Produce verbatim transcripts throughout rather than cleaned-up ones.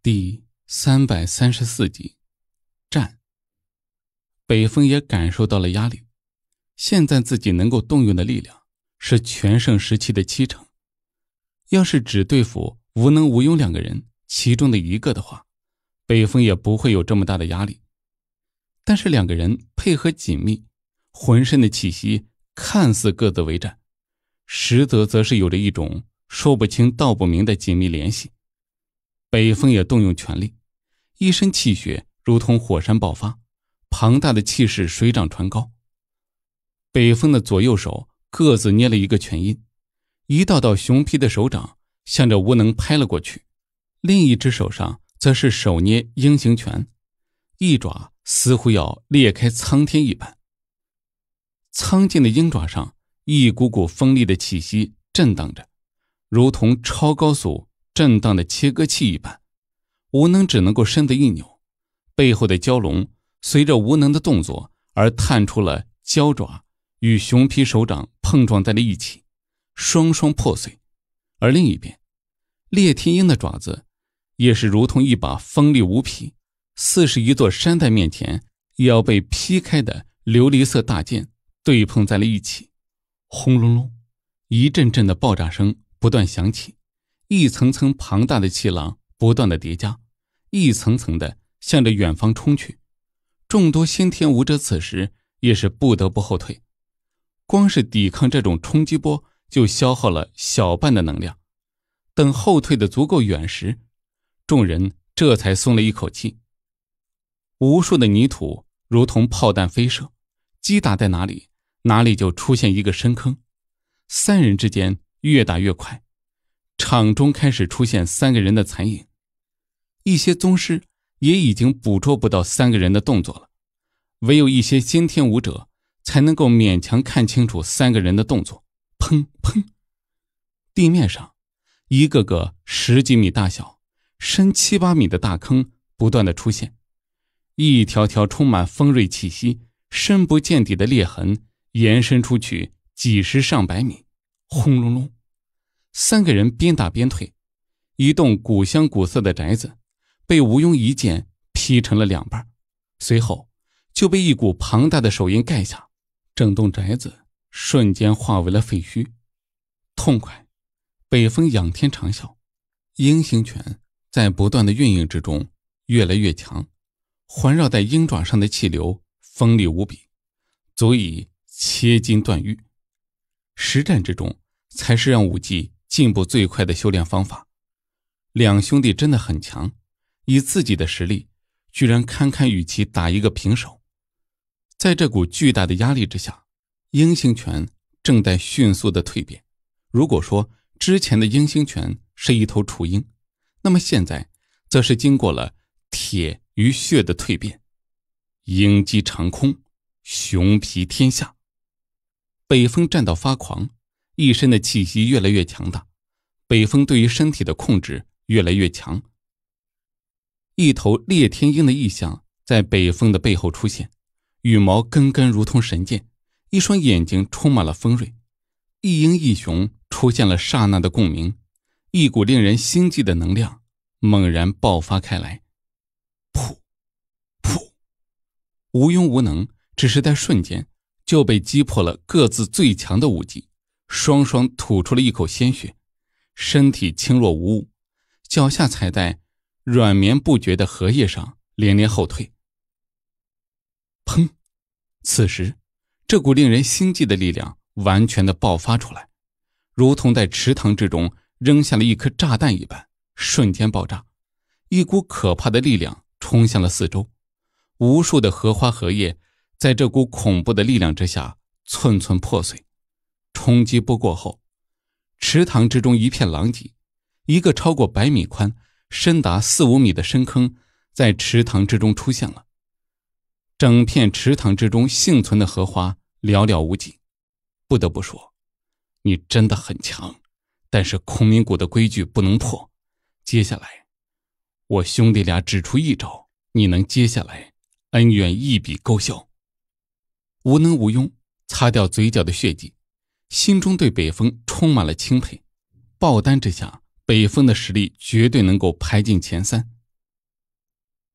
第三百三十四集，战。北风也感受到了压力，现在自己能够动用的力量是全盛时期的七成。要是只对付无能无用两个人其中的一个的话，北风也不会有这么大的压力。但是两个人配合紧密，浑身的气息看似各自为战，实则则是有着一种说不清道不明的紧密联系。北风也动用全力，一身气血如同火山爆发，庞大的气势水涨船高。北风的左右手各自捏了一个拳印，一道道熊皮的手掌向着无能拍了过去，另一只手上则是手捏鹰形拳，一爪似乎要裂开苍天一般。苍劲的鹰爪上一股股锋利的气息震荡着，如同超高速震荡的切割器一般。无能只能够身子一扭，背后的蛟龙随着无能的动作而探出了蛟爪，与熊皮手掌碰撞在了一起，双双破碎。而另一边，烈天鹰的爪子也是如同一把锋利无匹，似是一座山在面前也要被劈开的琉璃色大剑对碰在了一起。轰隆隆，一阵阵的爆炸声不断响起，一层层庞大的气浪不断的叠加，一层层的向着远方冲去。众多先天武者此时也是不得不后退，光是抵抗这种冲击波就消耗了小半的能量。等后退的足够远时，众人这才松了一口气。无数的泥土如同炮弹飞射，击打在哪里，哪里就出现一个深坑。三人之间越打越快，场中开始出现三个人的残影。一些宗师也已经捕捉不到三个人的动作了，唯有一些先天武者才能够勉强看清楚三个人的动作。砰砰，地面上一个个十几米大小、深七八米的大坑不断的出现，一条条充满锋锐气息、深不见底的裂痕延伸出去几十上百米。轰隆隆，三个人边打边退，一栋古香古色的宅子被吴庸一剑劈成了两半，随后就被一股庞大的手印盖下，整栋宅子瞬间化为了废墟。痛快，北风仰天长啸，鹰形拳在不断的运营之中越来越强，环绕在鹰爪上的气流锋利无比，足以切筋断玉。实战之中才是让武技进步最快的修炼方法。两兄弟真的很强，以自己的实力居然堪堪与其打一个平手。在这股巨大的压力之下，鹰形拳正在迅速的蜕变。如果说之前的鹰形拳是一头雏鹰，那么现在则是经过了铁与血的蜕变。鹰击长空，熊皮天下。北风战到发狂，一身的气息越来越强大，北风对于身体的控制越来越强。一头烈天鹰的异象在北风的背后出现，羽毛根根如同神剑，一双眼睛充满了锋锐。一鹰一熊出现了刹那的共鸣，一股令人心悸的能量猛然爆发开来。噗噗，无庸无能，只是在瞬间就被击破了各自最强的武技，双双吐出了一口鲜血，身体轻若无物，脚下踩在软绵不绝的荷叶上，连连后退。砰！此时这股令人心悸的力量完全的爆发出来，如同在池塘之中扔下了一颗炸弹一般，瞬间爆炸。一股可怕的力量冲向了四周，无数的荷花荷叶在这股恐怖的力量之下寸寸破碎。冲击波过后，池塘之中一片狼藉，一个超过百米宽、深达四五米的深坑在池塘之中出现了。整片池塘之中幸存的荷花寥寥无几。不得不说，你真的很强，但是孔明谷的规矩不能破。接下来我兄弟俩只出一招，你能接下来，恩怨一笔勾销。无能无庸擦掉嘴角的血迹，心中对北风充满了钦佩。爆单之下，北风的实力绝对能够排进前三。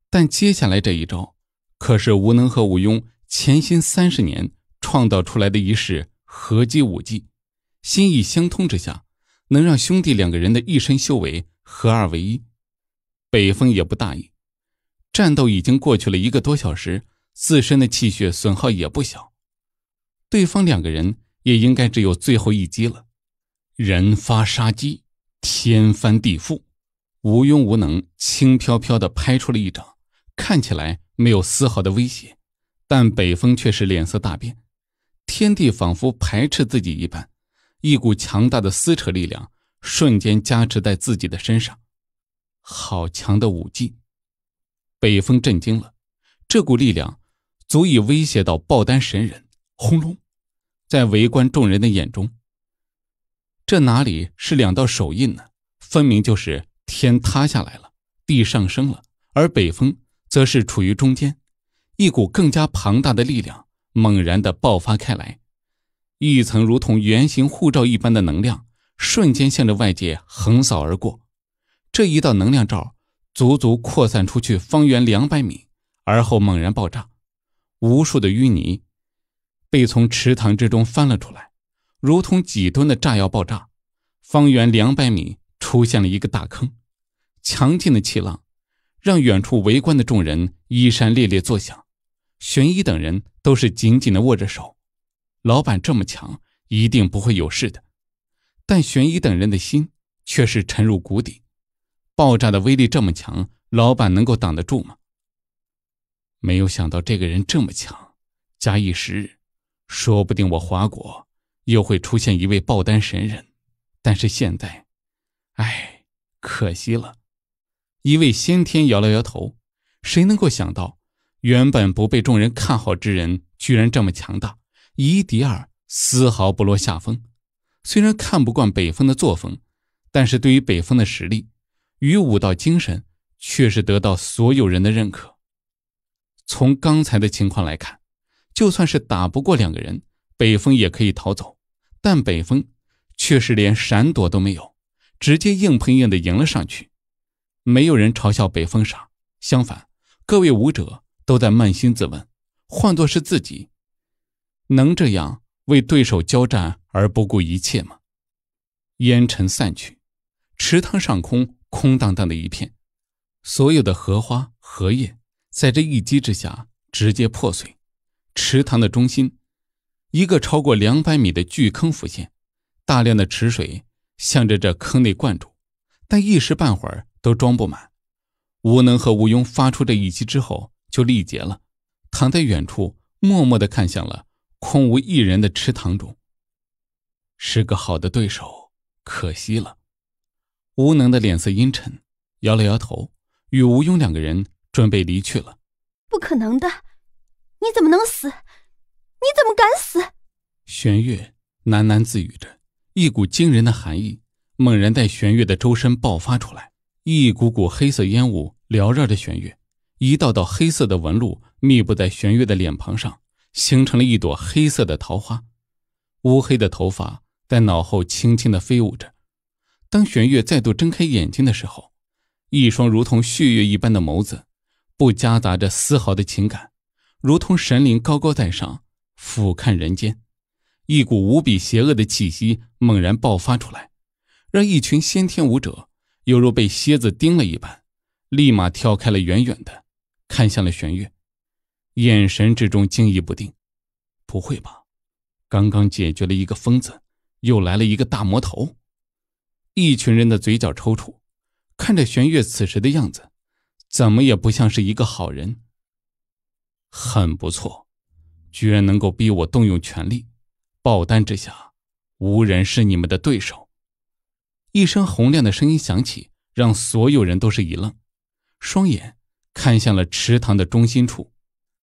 但接下来这一招，可是无能和吴庸潜心三十年创造出来的一式合击武技，心意相通之下，能让兄弟两个人的一身修为合二为一。北风也不大意，战斗已经过去了一个多小时，自身的气血损耗也不小，对方两个人也应该只有最后一击了。人发杀机，天翻地覆，无庸无能轻飘飘地拍出了一掌，看起来没有丝毫的威胁，但北风却是脸色大变，天地仿佛排斥自己一般，一股强大的撕扯力量瞬间加持在自己的身上。好强的武技！北风震惊了，这股力量足以威胁到爆丹神人。轰隆，在围观众人的眼中，这哪里是两道手印呢？分明就是天塌下来了，地上升了，而北风则是处于中间，一股更加庞大的力量猛然地爆发开来，一层如同圆形护罩一般的能量瞬间向着外界横扫而过。这一道能量罩足足扩散出去方圆两百米，而后猛然爆炸，无数的淤泥被从池塘之中翻了出来，如同几吨的炸药爆炸，方圆两百米出现了一个大坑。强劲的气浪让远处围观的众人衣衫猎猎作响，玄一等人都是紧紧地握着手，老板这么强，一定不会有事的。但玄一等人的心却是沉入谷底，爆炸的威力这么强，老板能够挡得住吗？没有想到这个人这么强，假以时日，说不定我华国又会出现一位爆丹神人。但是现在，唉，可惜了。一位先天摇了摇头，谁能够想到，原本不被众人看好之人居然这么强大，以一敌二，丝毫不落下风。虽然看不惯北风的作风，但是对于北风的实力与武道精神却是得到所有人的认可。从刚才的情况来看，就算是打不过两个人，北风也可以逃走，但北风却是连闪躲都没有，直接硬碰硬的赢了上去。没有人嘲笑北风傻，相反，各位武者都在扪心自问，换作是自己，能这样为对手交战而不顾一切吗？烟尘散去，池塘上空空荡荡的一片，所有的荷花荷叶在这一击之下直接破碎。池塘的中心，一个超过两百米的巨坑浮现，大量的池水向着这坑内灌注，但一时半会儿都装不满。无能和吴庸发出这一击之后就力竭了，躺在远处默默地看向了空无一人的池塘中。是个好的对手，可惜了。无能的脸色阴沉，摇了摇头，与吴庸两个人准备离去了。 不可能的，你怎么能死？你怎么敢死？ 玄月喃喃自语着，一股惊人的寒意猛然在玄月的周身爆发出来，一股股黑色烟雾缭绕着玄月，一道道黑色的纹路密布在玄月的脸庞上，形成了一朵黑色的桃花。乌黑的头发在脑后轻轻地飞舞着。当玄月再度睁开眼睛的时候，一双如同血月一般的眸子不夹杂着丝毫的情感，如同神灵高高在上俯瞰人间。一股无比邪恶的气息猛然爆发出来，让一群先天武者犹如被蝎子叮了一般，立马跳开了，远远的看向了玄月，眼神之中惊疑不定。不会吧，刚刚解决了一个疯子，又来了一个大魔头。一群人的嘴角抽搐，看着玄月此时的样子，怎么也不像是一个好人。很不错，居然能够逼我动用全力，爆丹之下无人是你们的对手。一声洪亮的声音响起，让所有人都是一愣，双眼看向了池塘的中心处。